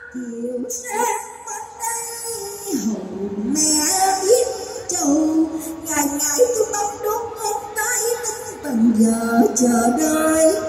chiều sáng bên đây hầu mẹ biết châu, ngày ngày tôi bấm đốt ngón tay từng giờ chờ đợi.